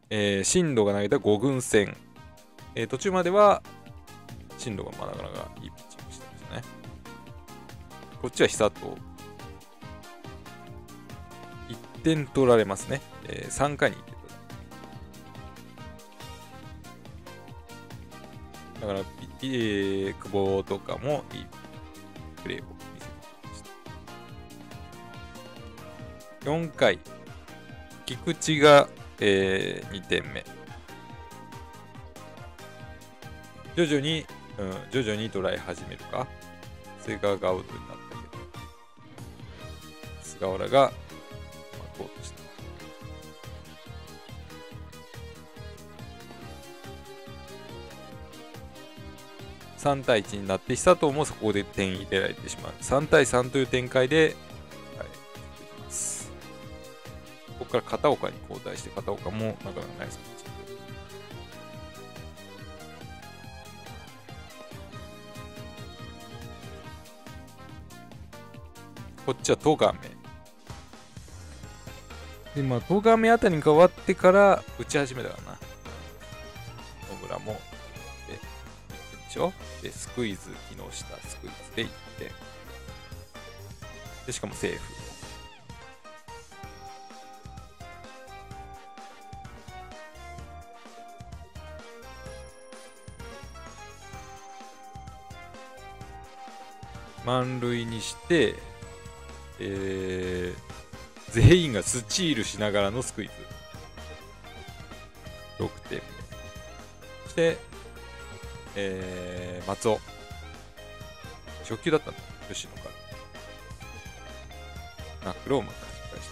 進路が投げた5軍戦、途中までは進路がなかなかいいピッチングしてましたね。こっちは久と1点取られますね。3回に1点取られる。だから、久保とかもいいプレーを見せてくれました。4回、菊池が、2点目。徐々に捉え始めるか。それがアウトになったけど、菅原が巻こうとした。3対1になって久藤もそこで点入れられてしまう。3対3という展開で、はい、いきます。ここから片岡に交代して、片岡もなかなかナイスピッチング。こっちは戸亀。で、まあ、戸亀あたりに変わってから打ち始めたからな。野村も。で、スクイズ、木下、スクイズで1点。で、しかもセーフ。満塁にして、全員がスチールしながらのスクイズ。6点目。そして、松尾。初球だったんだ。吉野から。ナックルをうまく弾き返した。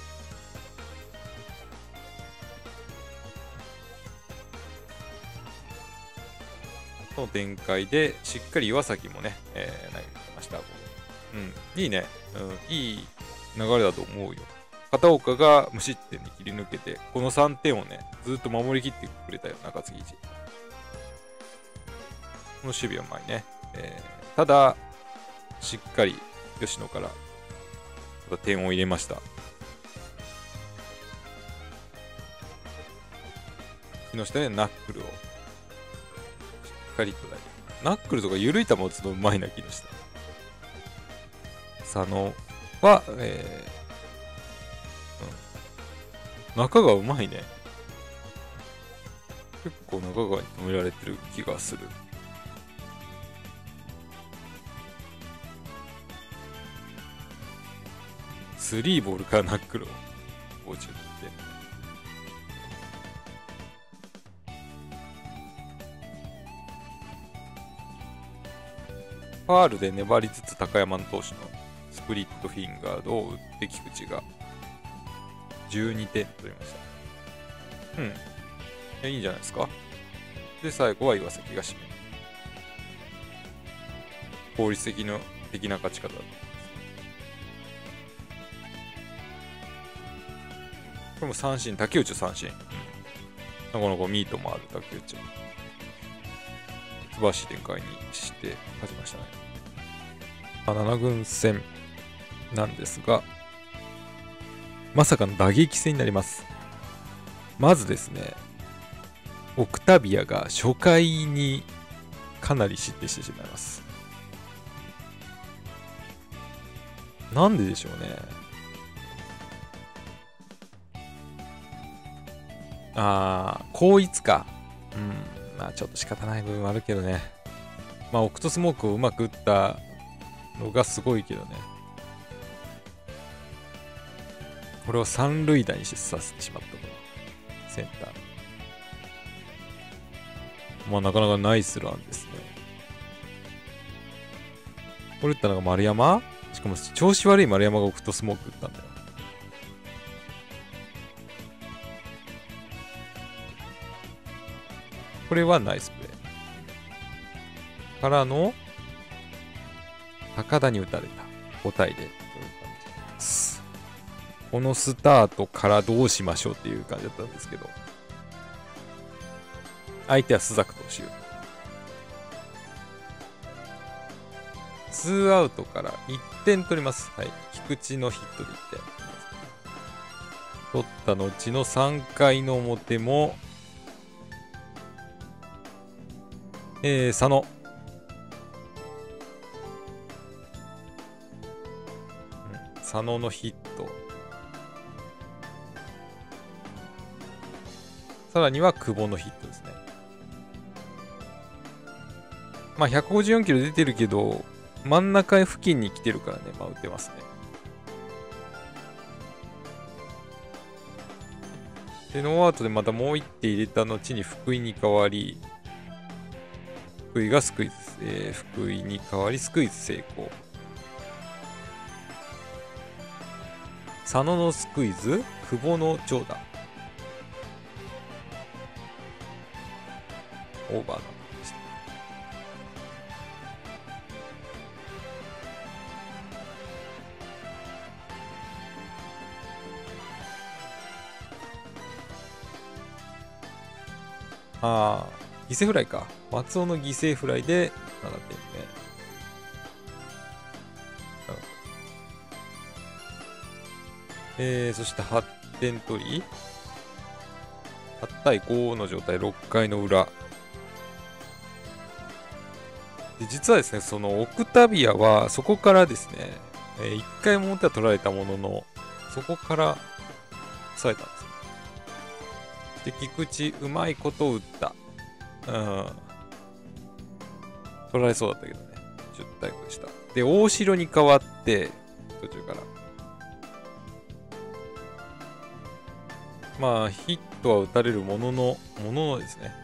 その展開で、しっかり岩崎もね、投げてました。いいね。いい流れだと思うよ。片岡が無失点に切り抜けて、この3点をね、ずっと守りきってくれたよ、中継ぎ陣。この守備はうまいね。ただ、しっかり吉野からまた点を入れました。木下でナックルをしっかりとられる。ナックルとか緩い球を打つのうまいな、木下。佐野は、中川うまいね。結構中川に止められてる気がする。3ボールからナックルを50点。ファールで粘りつつ高山の投手のスプリットフィンガードを打って菊池が12点取りました。いいんじゃないですか。で、最後は岩崎が締める。効率的な勝ち方だと思います。これも三振、竹内三振。なかなかミートもある竹内。素晴らしい展開にして勝ちましたね。7軍戦なんですが、まさかの打撃戦になります。まずですね、オクタビアが初回にかなり失点してしまいます。なんででしょうね。高一か。まあちょっと仕方ない部分はあるけどね。まあオクトスモークをうまく打ったのがすごいけどね。これを三塁打にさせてしまったと。センター。まあなかなかナイスランですね。これ打ったのが丸山？しかも調子悪い丸山がオクトスモーク打ったんだよ。これはナイスプレー。からの、高田に打たれた。5対0という感じです。このスタートからどうしましょうっていう感じだったんですけど、相手は須作投手。2アウトから1点取ります。はい。菊池のヒットで1点。取った後の3回の表も、 佐野。佐野のヒット。さらには久保のヒットですね。まあ154キロ出てるけど、真ん中付近に来てるからね、まあ打てますね。で、ノーアウトでまたもう1手入れた後に福井に変わり、福井がスクイズ、福井に変わりスクイズ成功。佐野のスクイズ、久保の長打。オーバーのでした。ああ、犠牲フライか。松尾の犠牲フライで7点目。そして8点取り。8対5の状態、6回の裏。で実はですね、そのオクタビアはそこからですね、1回表は取られたものの、そこから抑えたんですよ。で、菊池、うまいことを打った。取られそうだったけどね。10対5でした。で、大城に変わって、途中から。まあ、ヒットは打たれるもののですね。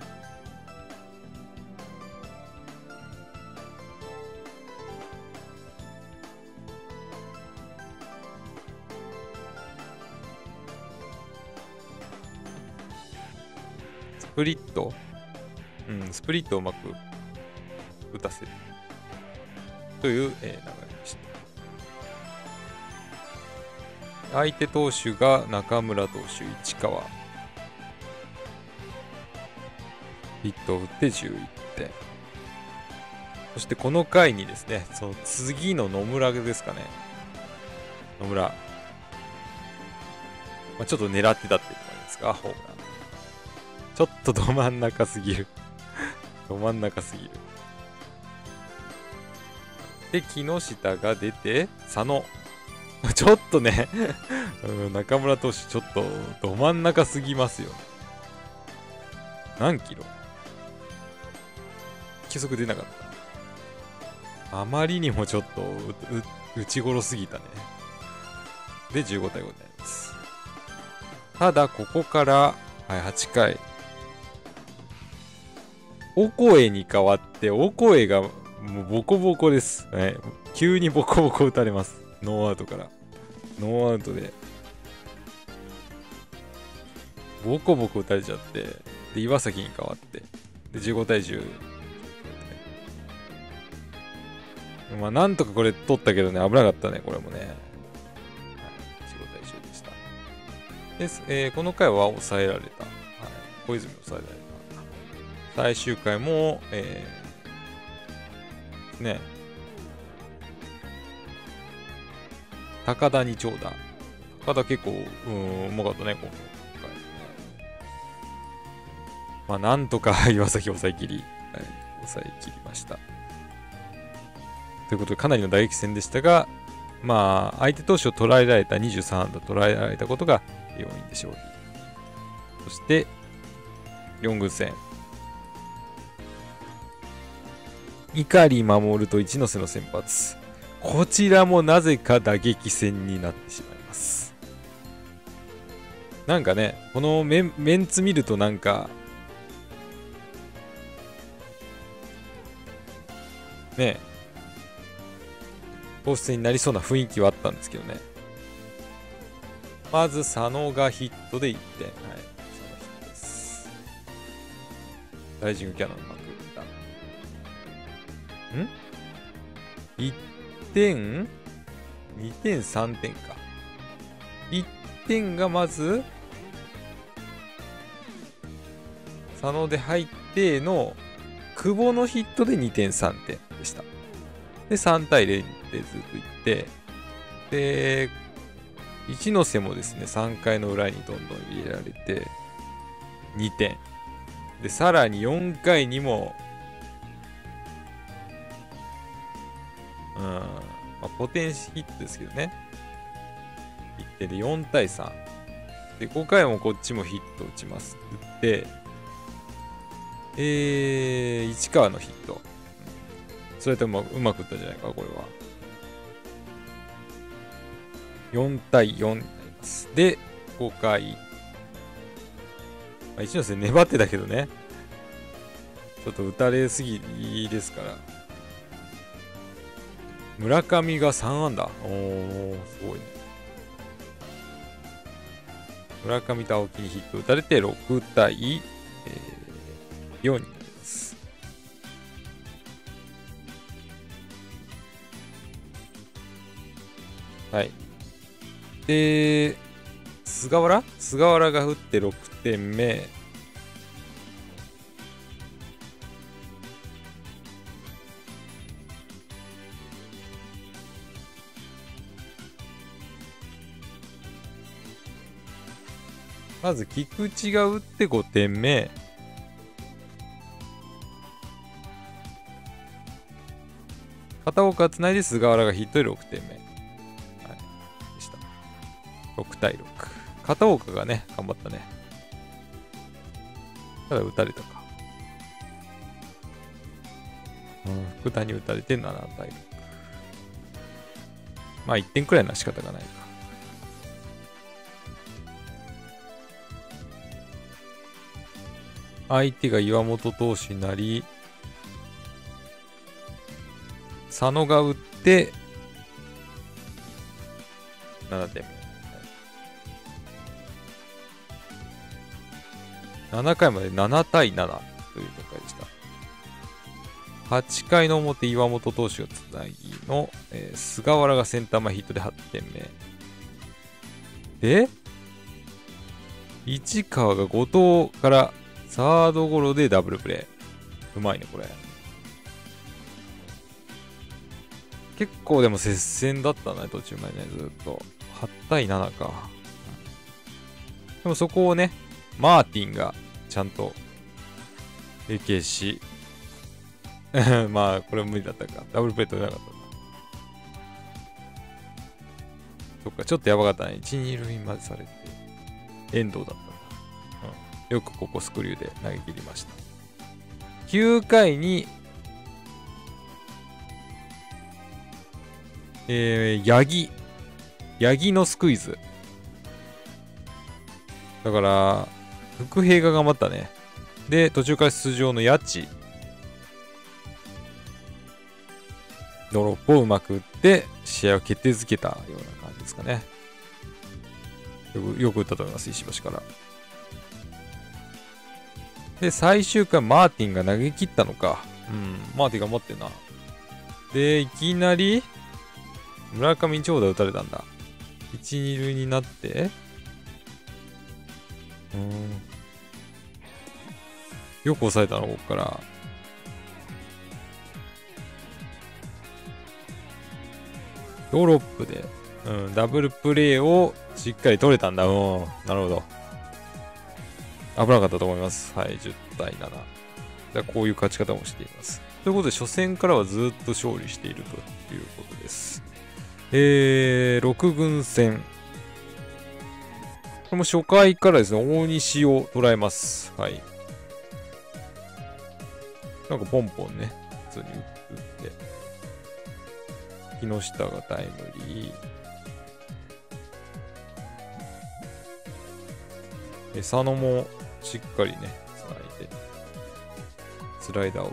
スプリットをうまく打たせるという、流れでした。相手投手が中村投手、市川。ヒットを打って11点。そしてこの回にですね、その次の野村ですかね。野村。ちょっと狙ってたっていうことですか、ホームラン。ちょっとど真ん中すぎる。ど真ん中すぎる。で、木下が出て、佐野。ちょっとね、中村投手、ちょっとど真ん中すぎますよね。何キロ？計測出なかった。あまりにもちょっと内頃すぎたね。で、15対5になります。ただ、ここから、はい、8回。オコエに変わって、オコエがもうボコボコです。はい、急にボコボコ打たれます。ノーアウトから。ノーアウトで。ボコボコ打たれちゃって、で、岩崎に変わって、で、15対10。まあ、なんとかこれ取ったけどね、危なかったね、これもね。はい、15対10でした。で、この回は抑えられた。はい、小泉抑えられた。最終回も、ね、高田に長打。高田結構、うまかったね、今回。まあ、なんとか岩崎抑え切り、はい、抑え切りました。ということで、かなりの打撃戦でしたが、まあ、相手投手を捉えられた23安打捉えられたことが要因で勝利。そして、4軍戦。碇守と一ノ瀬の先発。こちらもなぜか打撃戦になってしまいます。なんかね、このメンツ見るとなんか、ね、投手戦になりそうな雰囲気はあったんですけどね。まず佐野がヒットで1点。はい、佐野ヒットです。ライジングキャノンうまく打った。1点 ?2 点、3点か。1点がまず、佐野で入っての、久保のヒットで2点、3点でした。で、3対0でずっといって、で、一ノ瀬もですね、3回の裏にどんどん入れられて、2点。で、さらに4回にもまあ、ポテンシヒットですけどね。1点で4対3。で、5回もこっちもヒット打ちます。打って、市川のヒット。それともうまく打ったんじゃないか、これは。4対4になります。で、5回。まあ、一ノ瀬粘ってたけどね。ちょっと打たれすぎですから。村上が3安打。おー、すごいね。村上と青木にヒット打たれて6対、4になります。はい。で、菅原が打って6点目。まず菊池が打って5点目。片岡つないで菅原がヒットで6点目。はい。でした。6対6。片岡がね、頑張ったね。ただ打たれたか。福田に打たれて7対6。まあ1点くらいな仕方がないか。相手が岩本投手になり、佐野が打って、7点目。7回まで7対7という展開でした。8回の表、岩本投手がつなぎの、菅原がセンター前ヒットで8点目。で、市川が後藤からサードゴロでダブルプレー。うまいね、これ。結構でも接戦だったね、途中までね、ずっと。8対7か。でもそこをね、マーティンがちゃんと経験し、まあ、これは無理だったか。ダブルプレー取れなかったな。そっか、ちょっとやばかったね。1、2塁までされて、遠藤だったんだ。よくここスクリューで投げ切りました。9回に、八木のスクイズ。だから、福平が頑張ったね。で、途中から出場の八千。ドロップをうまく打って、試合を決定づけたような感じですかね。よく打ったと思います、石橋から。で、最終回、マーティンが投げ切ったのか。マーティン頑張ってんな。で、いきなり、村上に長打打たれたんだ。1、2塁になって、よく抑えたの、ここから。ドロップで、ダブルプレーをしっかり取れたんだ。なるほど。危なかったと思います。はい、10対7。じゃあこういう勝ち方もしています。ということで、初戦からはずっと勝利しているということです。6軍戦。これも初回からですね、大西を捉えます。はい。なんかポンポンね、普通に打って。木下がタイムリー。佐野もしっかりね、つないで、スライダーを打って、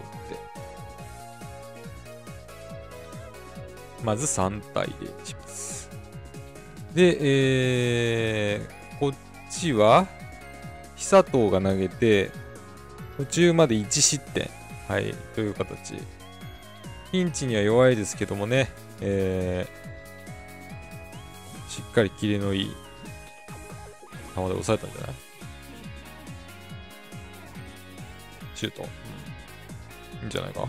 まず3対0にします。で、こっちは、久藤が投げて、途中まで1失点。はい、という形。ピンチには弱いですけどもね、しっかりキレのいい球で抑えたんじゃない？シュート。いいんじゃないか。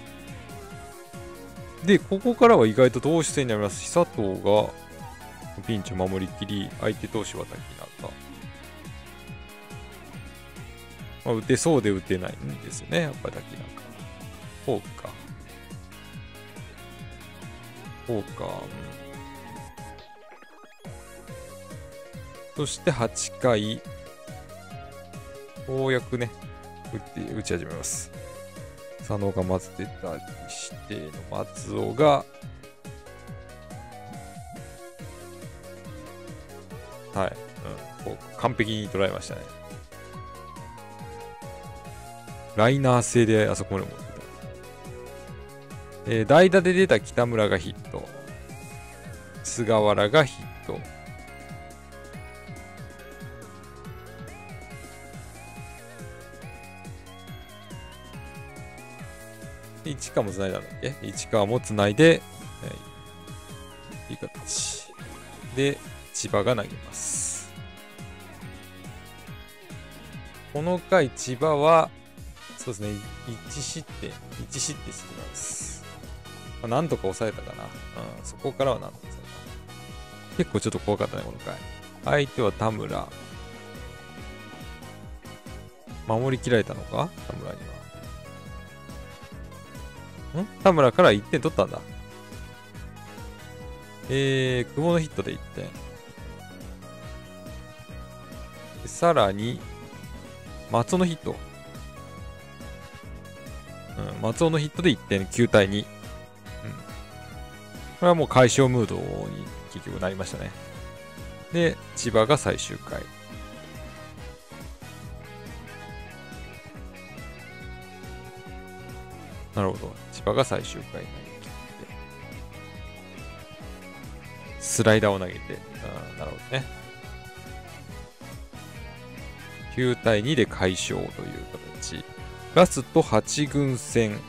で、ここからは意外と投手戦になります。久藤がピンチを守りきり、相手投手は滝中。まあ、打てそうで打てないんですよね、やっぱり滝中。フォークか。 そうか。そして8回、ようやくね、打ち始めます。佐野がまず出たりしての松尾が、はい、こう完璧に捉えましたね。ライナー性であそこまで持ってた。代打で出た北村がヒット。菅原がヒット。市川もつないだんだっけ？市川もつないで、いい形。で、千葉が投げます。この回、千葉は、そうですね、1失点してます。なんとか抑えたかな。そこからはなんとか抑えた。結構ちょっと怖かったね、この回。相手は田村。守り切られたのか？田村には。田村から1点取ったんだ。久保のヒットで1点。さらに、松尾のヒット。松尾のヒットで1点、9対2。これはもう快勝ムードに結局なりましたね。で、千葉が最終回。なるほど。千葉が最終回投げ切って、スライダーを投げて、なるほどね。9対2で快勝という形。ラスト8軍戦。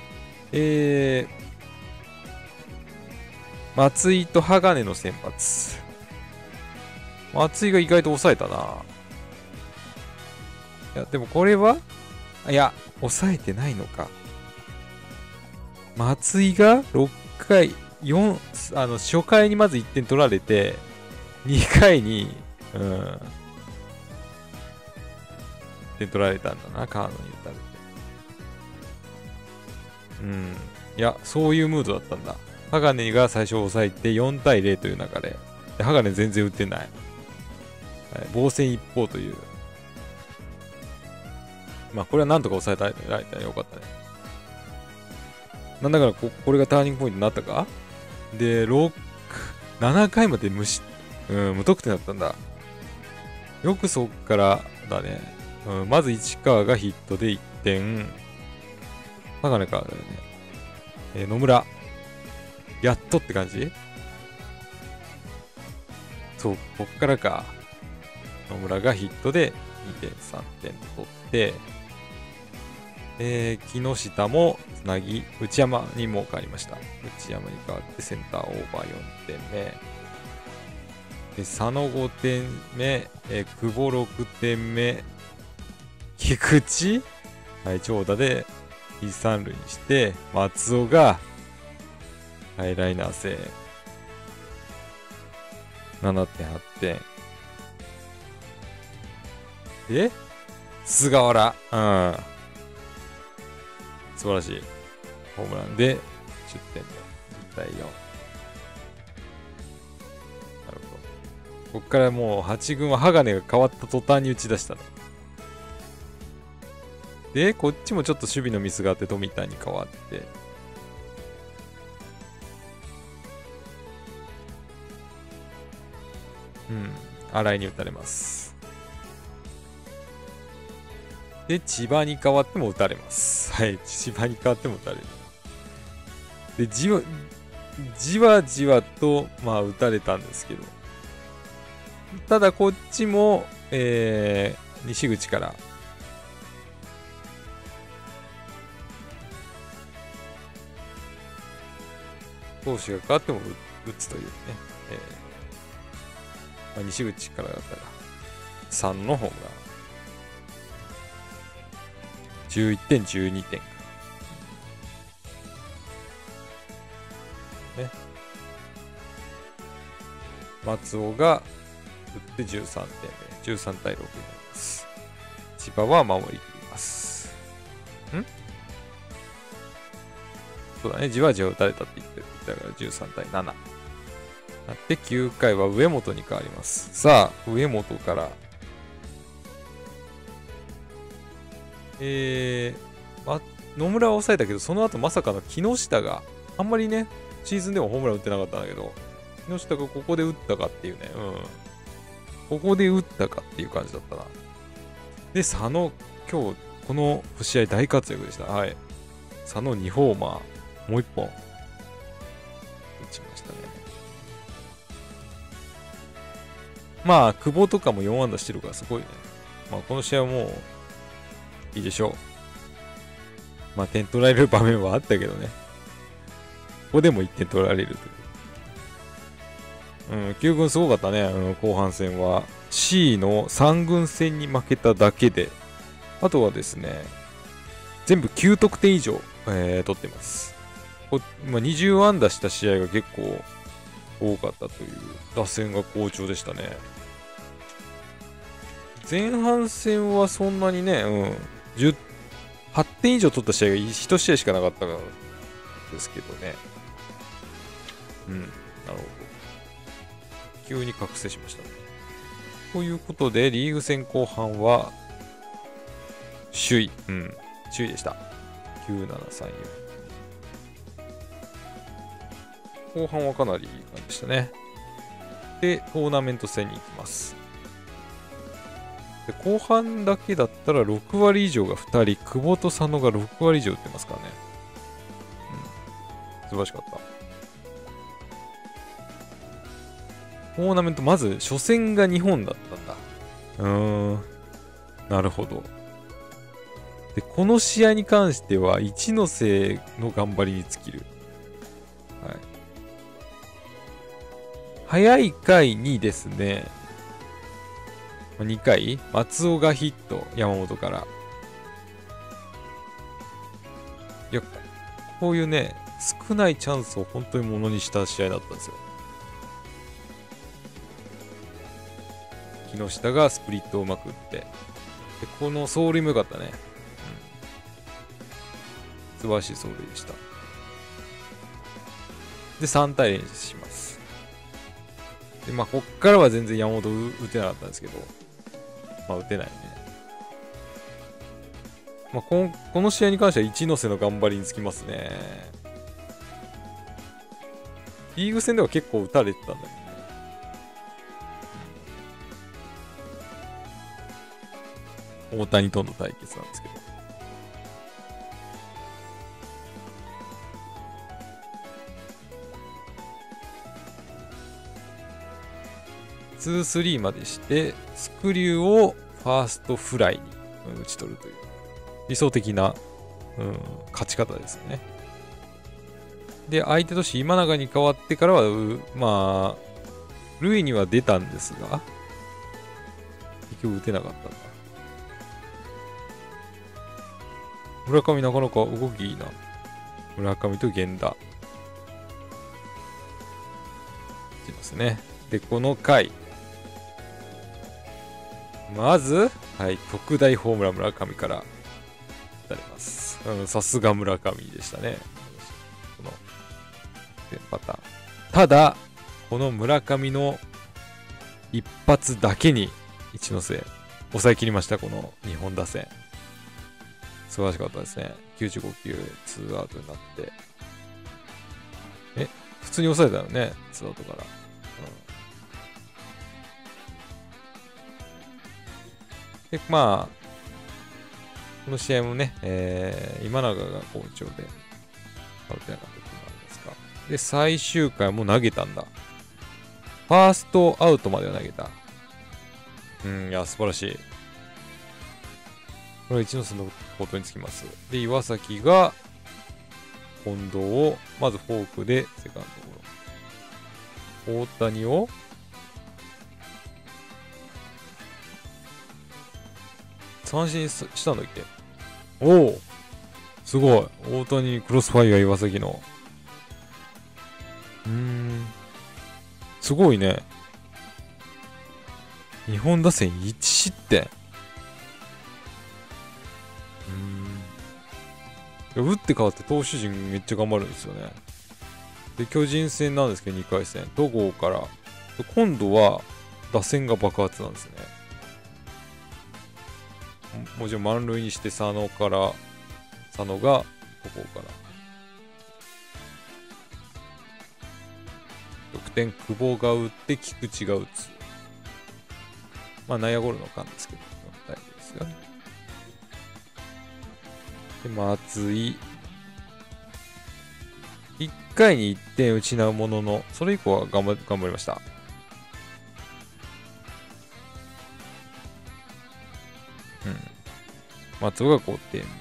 松井と鋼の先発。松井が意外と抑えたな。いや、でもこれは、いや、抑えてないのか。松井が6回、初回にまず1点取られて、2回に、1点取られたんだな、カーノに打たれて。いや、そういうムードだったんだ。鋼が最初抑えて4対0という流れ。で、鋼全然打ってない。防戦一方という。まあ、これはなんとか抑えられたらよかったね。なんだからこれがターニングポイントになったか？で、7回まで無得点だったんだ。よくそっからだね。まず市川がヒットで1点。鋼からだよね。野村。やっとって感じ？そう、こっからか。野村がヒットで2点、3点取って、木下もつなぎ、内山にも変わりました。内山に変わってセンターオーバー4点目。で佐野5点目、久保6点目、菊池、はい、長打で一三塁にして、松尾が、はい、ライナー性。7.8 点。で、菅原。素晴らしい。ホームランで10点目。2対4。なるほど。こっからもう8軍は鋼が変わった途端に打ち出したの。で、こっちもちょっと守備のミスがあって富田に変わって。新井に打たれます。で、千葉に変わっても打たれます。はい、千葉に変わっても打たれる。で、じわじわと、まあ、打たれたんですけど。ただ、こっちも、西口から、投手が変わっても打つというね。まあ、西口からだったら、3のホームラン。11点、12点。ね。松尾が打って13点目。13対6になります。千葉は守りきります。 そうだね、じわじわ打たれたって言ってたから13対7。なって9回は上本に変わります。さあ、上本から、野村は抑えたけど、その後まさかの木下が、あんまりね、シーズンでもホームラン打ってなかったんだけど、木下がここで打ったかっていうね、ここで打ったかっていう感じだったな。で、佐野、今日、この試合大活躍でした。はい。佐野2ホーマー、もう1本、打ちましたね。まあ、久保とかも4安打してるからすごいね。まあ、この試合はもう、いいでしょう。まあ、点取られる場面はあったけどね。ここでも1点取られるという。9軍すごかったね。後半戦は。C の3軍戦に負けただけで、あとはですね、全部9得点以上、取ってます。20安打した試合が結構多かったという、打線が好調でしたね。前半戦はそんなにね、8点以上取った試合が1試合しかなかったからですけどね。なるほど。急に覚醒しましたね。ということで、リーグ戦後半は、首位でした。9734。後半はかなりいい感じでしたね。で、トーナメント戦に行きます。で後半だけだったら6割以上が2人、久保と佐野が6割以上打ってますからね。素晴らしかった。トーナメント、まず初戦が日本だったんだ。なるほど。で、この試合に関しては、一ノ瀬の頑張りに尽きる。はい。早い回にですね、2回、松尾がヒット、山本から。いや、こういうね、少ないチャンスを本当にものにした試合だったんですよ。木下がスプリットをうまく打って。で、この走塁も良かったね。素晴らしい走塁でした。で、3対0にします。で、まあ、こっからは全然山本打てなかったんですけど、まあ、打てないね。まあ、この試合に関しては一ノ瀬の頑張りにつきますね。リーグ戦では結構打たれてたんだけどね。大谷との対決なんですけど。2-3までして、スクリューをファーストフライに打ち取るという理想的な、勝ち方ですよね。で、相手として今永に変わってからは、まあ、塁には出たんですが、結局打てなかったんだ。村上なかなか動きいいな。村上と源田。いきますね。で、この回。まず、はい、特大ホームラン村上から打たれます。さすが村上でしたね。このパターン。ただ、この村上の一発だけに一ノ瀬抑え切りました。この日本打線。素晴らしかったですね。95球、2アウトになって。普通に抑えたよね、2アウトから。で、まあ、この試合もね、今永が好調で、アウトやなかったっていうのがありますか。で、最終回も投げたんだ。ファーストアウトまでは投げた。いや、素晴らしい。これは一ノ瀬のことにつきます。で、岩崎が、近藤を、まずフォークでセカンドゴロ。大谷を、三振したんだっけ。おお、すごい。大谷クロスファイア岩崎の。すごいね。日本打線1失点。 打って変わって投手陣めっちゃ頑張るんですよね。で、巨人戦なんですけど、2回戦。戸郷から。今度は、打線が爆発なんですね。もちろん満塁にして佐野が戸郷から得点久保が打って菊池が打つ。まあ内野ゴロの間ですけど大丈夫ですよ。で松井1回に1点失うもののそれ以降は頑張りました。松尾が5点目。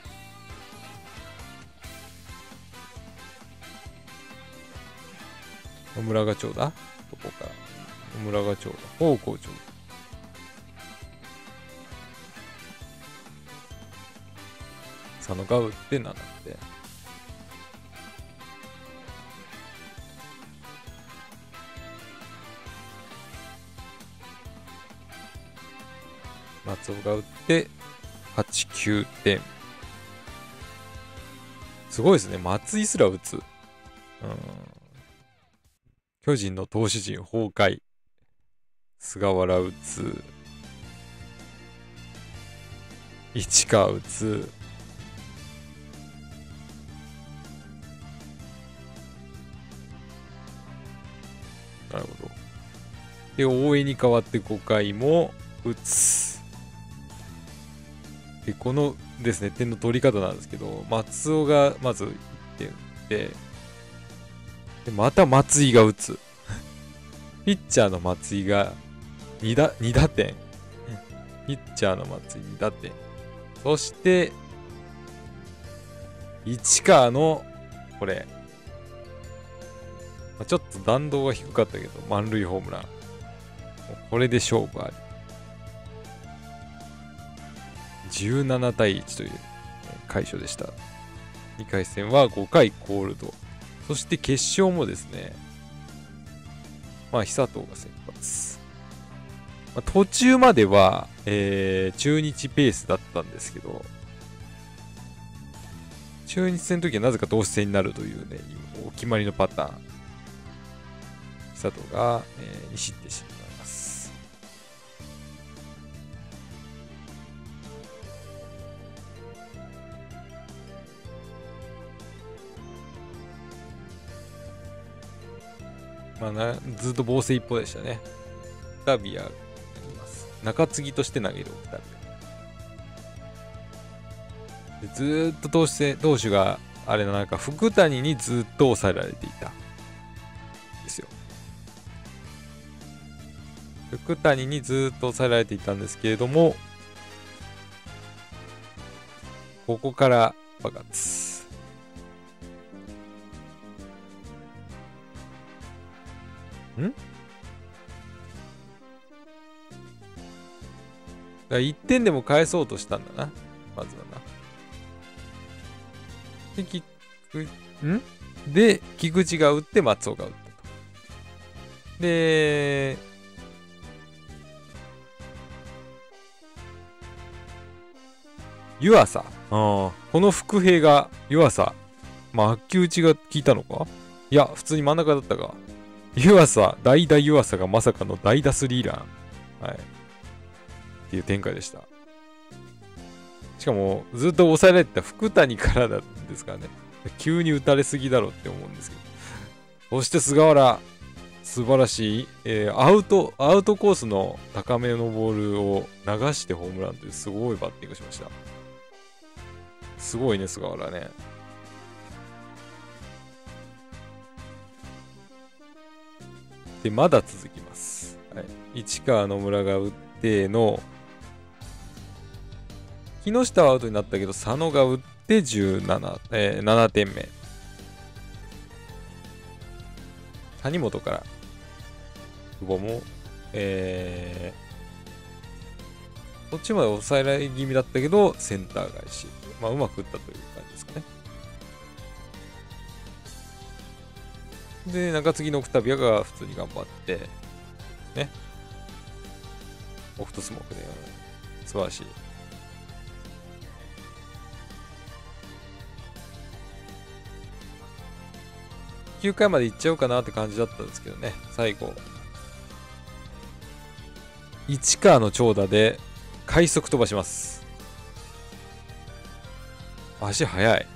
野村が長だどこから野村が長だ方向長だ佐野が打って7点。松尾が打って8、9点。すごいですね。松井すら打つ。巨人の投手陣崩壊。菅原打つ。市川打つ。なるほど。で、大江に代わって5回も打つ。で、このですね、点の取り方なんですけど、松尾がまず1点打って、で、また松井が打つ。ピッチャーの松井が2打点。ピッチャーの松井2打点。そして、市川の、これ。ちょっと弾道が低かったけど、満塁ホームラン。これで勝負あり。17対1という快勝でした。2回戦は5回コールド。そして決勝もですね、久藤が先発。途中までは、中日ペースだったんですけど、中日戦の時はなぜか同士戦になるというね、お決まりのパターン。久藤が、2失点してしまいます。ずっと防戦一方でしたね。オクタビアがいます。中継ぎとして投げるオクタビア。でずーっと投手があれなんか福谷にずっと抑えられていた。ですよ。福谷にずっと抑えられていたんですけれども、ここから爆発。1点でも返そうとしたんだな。まずはな。で、菊池が打って松尾が打ったと。で、湯浅。この伏兵が湯浅。悪球打ちが効いたのか？いや、普通に真ん中だったか。湯浅、代打湯浅がまさかの代打スリーラン。はい。っていう展開でした。しかも、ずっと抑えられてた福谷からなんですからね。急に打たれすぎだろうって思うんですけど。そして菅原、素晴らしい、アウトコースの高めのボールを流してホームランというすごいバッティングしました。すごいね、菅原ね。で、まだ続きます。はい、市川野村が打っての、木下はアウトになったけど、佐野が打って7点目。谷本から、久保も、そっちまで抑えられ気味だったけど、センター返し。うまく打ったという感じですかね。で、中継ぎのオクタビアが普通に頑張って、ね。オフトスモークで、素晴らしい。 9回までいっちゃおうかなって感じだったんですけどね、最後市川の長打で快速飛ばします。足速い。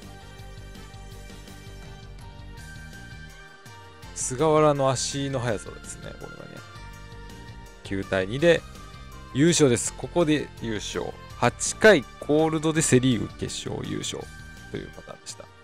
菅原の足の速さですね、これはね。9対2で優勝です。ここで優勝。8回コールドでセ・リーグ決勝優勝というパターンでした。